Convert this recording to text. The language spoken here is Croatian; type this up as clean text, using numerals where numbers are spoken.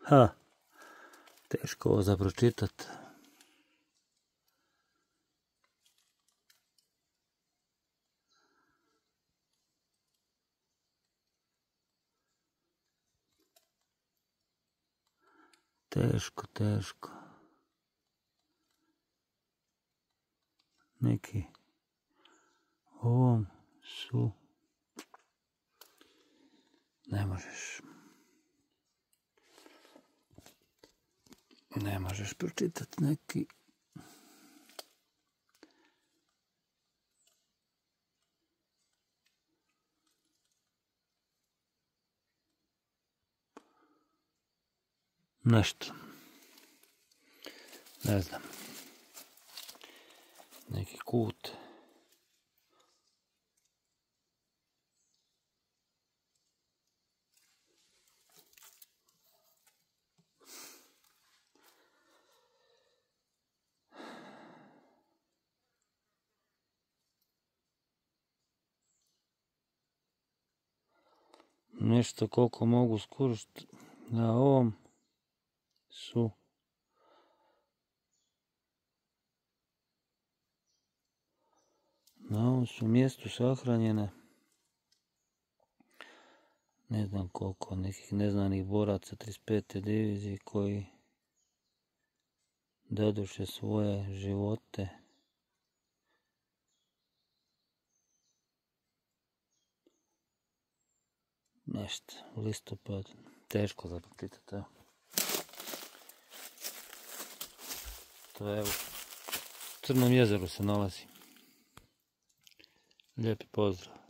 Ha, teško ovo za pročitat. Teško. Neki ovom su... Ne možeš pročitati neki... Nešto. Ne znam. Neki kut. Nešto koliko mogu skužiti na ovom su mjestu sahranjene ne znam koliko nekih neznanih boraca 35. divizije koji dadoše svoje živote nešto u listopadu. Teško za pročitati, evo. To je, evo, u Crnom jezeru se nalazi. Lijepi pozdrav.